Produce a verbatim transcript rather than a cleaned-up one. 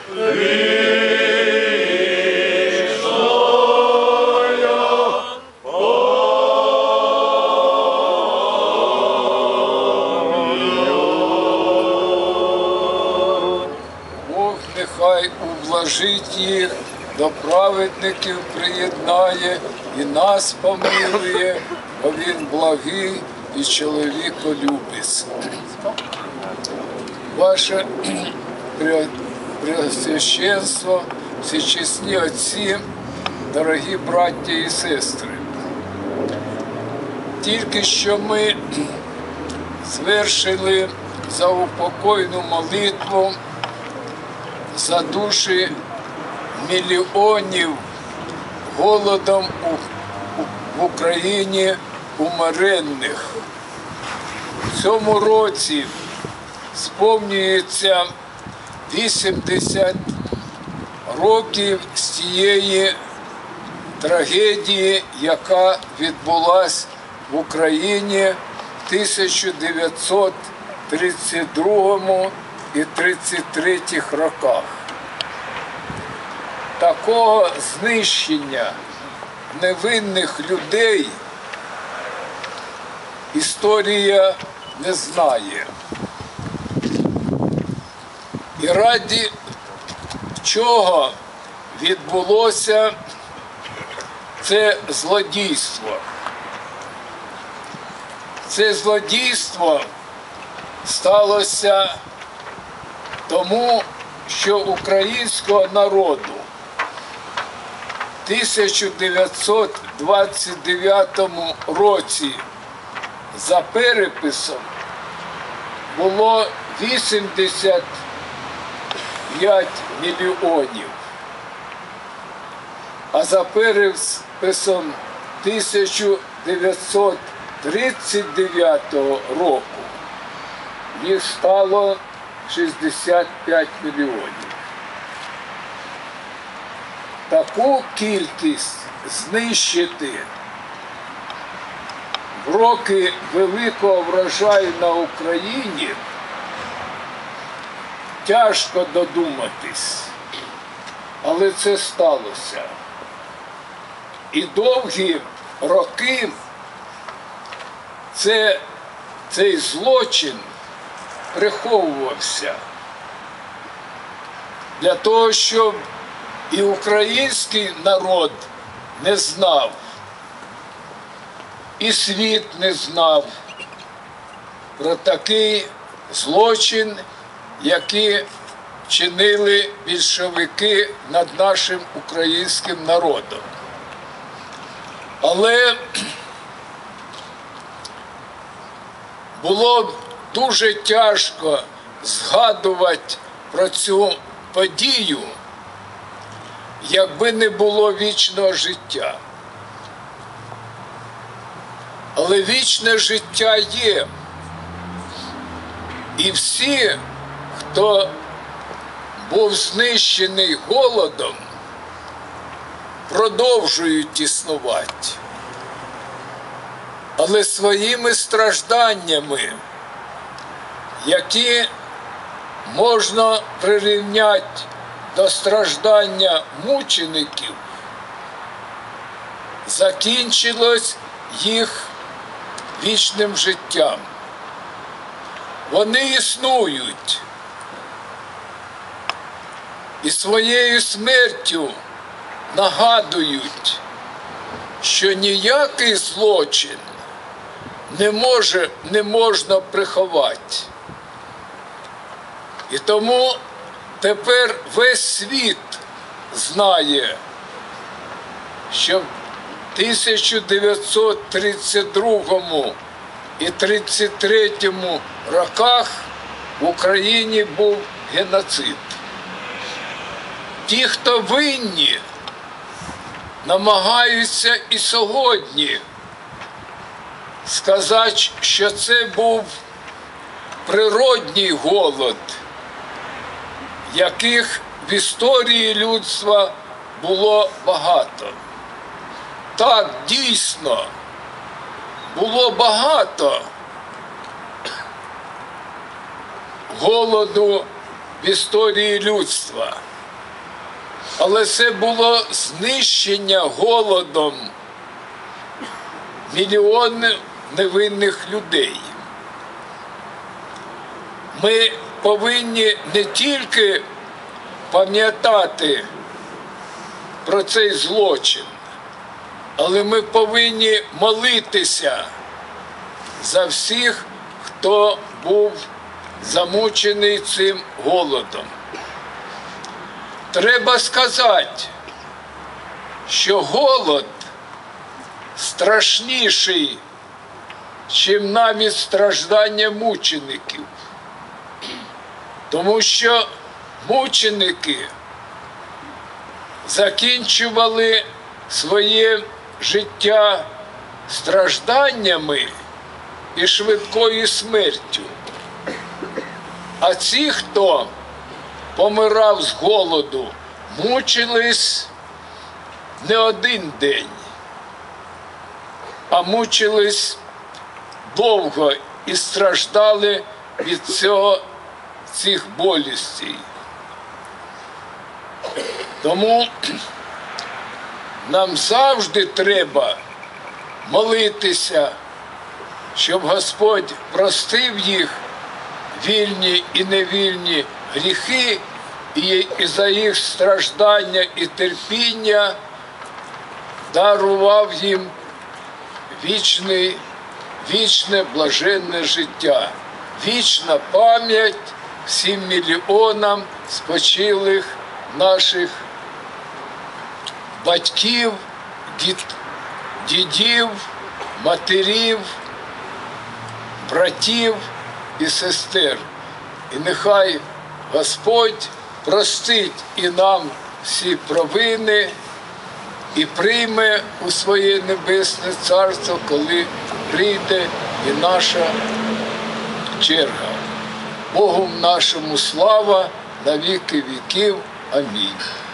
Нехай ублажить їх, до праведників приєднає і нас помилує, бо він благий і чоловіколюбець. Ваше Преосвященство, всечесні отці, дорогі браття і сестри, тільки що ми звершили заупокойну молитву за душі мільйонів голодом в Україні умеренних. В цьому році сповнюється вісімдесят років з тієї трагедії, яка відбулась в Україні в тисяча дев'ятсот тридцять другому і тридцять третьому роках. Такого знищення невинних людей історія не знає. І ради чого відбулося це злодійство? Це злодійство сталося тому, що українського народу в тисяча дев'ятсот двадцять дев'ятому році за переписом було вісімдесят п'ять мільйонів, а за переписом тисяча дев'ятсот тридцять дев'ятого року їх стало шістдесят п'ять мільйонів. Таку кількість знищити в роки великого врожаю на Україні тяжко додуматись, але це сталося. І довгі роки це, цей злочин приховувався для того, щоб і український народ не знав, і світ не знав про такий злочин, який чинили більшовики над нашим українським народом. Але було дуже тяжко згадувати про цю подію, якби не було вічного життя. Але вічне життя є. І всі, хто був знищений голодом, продовжують існувати. Але своїми стражданнями, які можна прирівняти до страждання мучеників, закінчилось їх вічним життям. Вони існують і своєю смертю нагадують, що ніякий злочин не може, не можна приховати. І тому тепер весь світ знає, що в тисяча дев'ятсот тридцять другому і тридцять третьому роках в Україні був геноцид. Ті, хто винні, намагаються і сьогодні сказати, що це був природній голод, яких в історії людства було багато. Так, дійсно, було багато голоду в історії людства. Але це було знищення голодом мільйонів невинних людей. Ми повинні не тільки пам'ятати про цей злочин, але ми повинні молитися за всіх, хто був замучений цим голодом. Треба сказати, що голод страшніший, чим навіть страждання мучеників. Тому що мученики закінчували своє життя стражданнями і швидкою смертю. А ці, хто помирав з голоду, мучились не один день, а мучились довго і страждали від цього, цих болістей. Тому нам завжди треба молитися, щоб Господь простив їх вільні і невільні гріхи, і за їх страждання і терпіння дарував їм вічний, вічне блаженне життя, вічна пам'ять всім мільйонам спочилих наших батьків, дід, дідів, матерів, братів і сестер. І нехай Господь простить і нам всі провини і прийме у своє небесне царство, коли прийде і наша черга. Богу нашому слава на віки віків. Амінь.